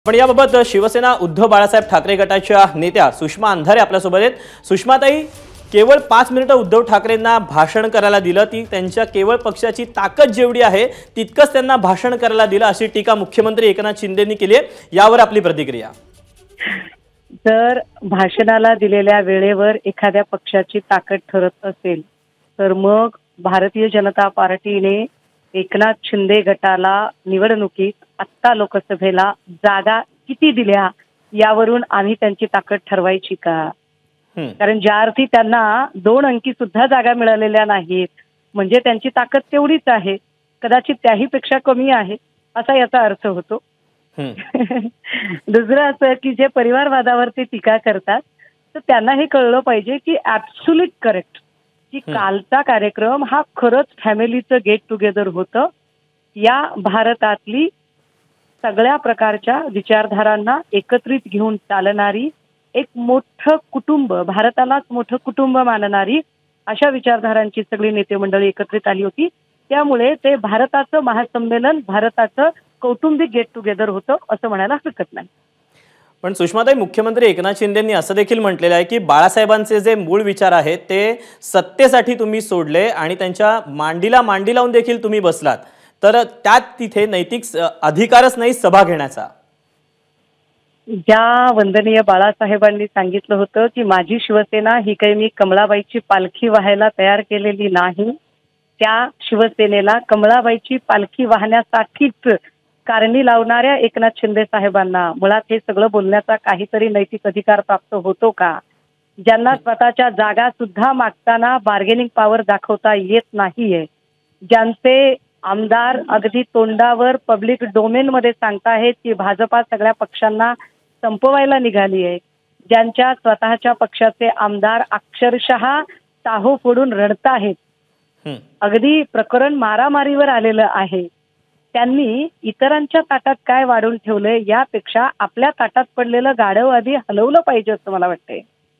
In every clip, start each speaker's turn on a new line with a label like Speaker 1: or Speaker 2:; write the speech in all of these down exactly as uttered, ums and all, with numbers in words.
Speaker 1: पण याबाबत शिवसेना उद्धव बाळासाहेब ठाकरे गटाच्या नेत्या सुषमा अंधारे आपल्यासोबत आहेत। सुषमाताई, केवळ पाच मिनिटं उद्धव ठाकरेंना भाषण करायला दिलं, ती त्यांच्या केवळ पक्षाची ताकद जेवढी आहे तितकंच त्यांना भाषण करायला दिलं अशी टीका मुख्यमंत्री एकनाथ शिंदेंनी केली आहे। यावर आपली प्रतिक्रिया?
Speaker 2: जर भाषणाला दिलेल्या वेळेवर एखाद्या पक्षाची ताकद ठरत असेल तर मग भारतीय जनता पार्टीने एकनाथ शिंदे गटाला निवडणुकीत आत्ता लोकसभेला जागा किती दिल्या यावरून आम्ही त्यांची ताकद ठरवायची का? कारण ज्या अर्थी त्यांना दोन अंकी सुद्धा जागा मिळालेल्या नाहीत म्हणजे त्यांची ताकद तेवढीच आहे, कदाचित त्याही पेक्षा कमी आहे असा याचा अर्थ होतो। दुसरं असं की जे परिवारवादावरती टीका करतात तर त्यांना हे कळलं पाहिजे की ॲब्सोल्यूट करेक्ट की कालचा कार्यक्रम हा खरंच फॅमिलीचं गेट टुगेदर होतं। या भारतातली सगळ्या प्रकारच्या विचारधारांना एकत्रित घेऊन चालणारी एक मोठं कुटुंब, भारतालाच मोठं कुटुंब मानणारी अशा विचारधारांची सगळी नेते मंडळी एकत्रित आली होती। त्यामुळे ते भारताचं महासंमेलन, भारताचं कौटुंबिक गेट टुगेदर होतं असं म्हणायला हरकत नाही।
Speaker 1: पण सुषमाताई, मुख्यमंत्री एकनाथ शिंदेंनी असं देखील म्हटलेलं आहे की बाळासाहेबांचे जे मूळ विचार आहेत ते सत्तेसाठी तुम्ही सोडले आणि त्यांच्या मांडीला मांडी लावून देखील तुम्ही बसलात, तर त्यात तिथे नैतिक अधिकारच नाही सभा घेण्याचा।
Speaker 2: ज्या वंदनीय बाळासाहेबांनी सांगितलं होतं की माझी शिवसेना ही काही मी कमळाबाईची पालखी वाहायला तयार केलेली नाही, त्या शिवसेनेला कमळाबाईची पालखी वाहण्यासाठीच कारणी लावणाऱ्या एकनाथ शिंदे साहेबांना मुळात हे सगळं बोलण्याचा काहीतरी नैतिक अधिकार प्राप्त होतो का? ज्यांना स्वतःच्या जागा सुद्धा मागताना बार्गेनिंग पॉवर दाखवता येत नाहीये, ज्यांचे आमदार अगदी तोंडावर पब्लिक डोमेन मध्ये सांगताहेत की भाजपा सगळ्या पक्षांना संपवायला निघाली आहे, ज्यांच्या स्वतःच्या पक्षाचे आमदार अक्षरशः टाहो फोडून रडताहेत, अगदी प्रकरण मारामारीवर आलेलं आहे, त्यांनी इतरांच्या ताटात काय वाढून ठेवलंय यापेक्षा आपल्या ताटात पडलेलं गाढव आधी हलवलं पाहिजे असं मला वाटतंय।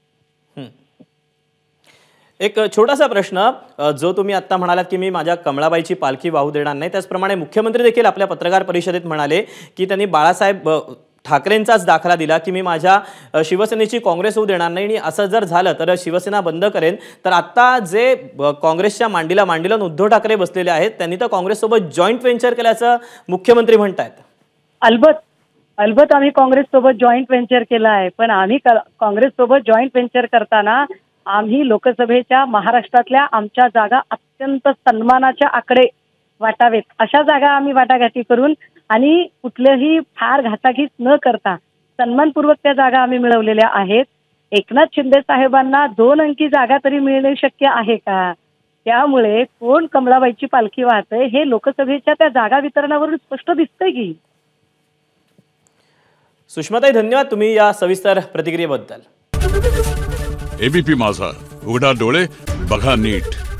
Speaker 1: एक छोटासा प्रश्न, जो तुम्ही आता म्हणालात की मी माझ्या कमळाबाईची पालखी वाहू देणार नाही, त्याचप्रमाणे मुख्यमंत्री देखील आपल्या पत्रकार परिषदेत म्हणाले की त्यांनी बाळासाहेब ठाकरेंचाच दाखला दिला की मी माझ्या शिवसेनेची काँग्रेस होऊ देणार नाही आणि असं जर झालं तर शिवसेना बंद करेन। तर आता जे काँग्रेसच्या मांडीला मांडी लावून उद्धव ठाकरे बसलेले आहेत त्यांनी तर काँग्रेससोबत जॉईंट व्हेंचर केल्याचं मुख्यमंत्री म्हणतायत।
Speaker 2: अलबत अलबत आम्ही काँग्रेससोबत जॉईंट व्हेंचर केलं आहे, पण आम्ही काँग्रेससोबत जॉईंट व्हेंचर करताना आम्ही लोकसभेच्या महाराष्ट्रातल्या आमच्या जागा अत्यंत सन्मानाच्या आकडे वाटावेत अशा जागा आम्ही वाटाघाटी करून आणि कुठलेही फार घासाघीस न करता सन्मानपूर्वक त्या जागा आम्ही मिळवलेल्या आहेत। एकनाथ शिंदे साहेबांना दोन अंकी जागा तरी मिळणे शक्य आहे का? त्यामुळे कोण कमळाबाईची पालखी वाहतंय हे लोकसभेच्या त्या जागा वितरणावरून स्पष्ट दिसतंय की।
Speaker 1: सुषमाताई, धन्यवाद तुम्ही या सविस्तर प्रतिक्रियेबद्दल।
Speaker 3: एबीपी माझा, उघडा डोळे बघा नीट।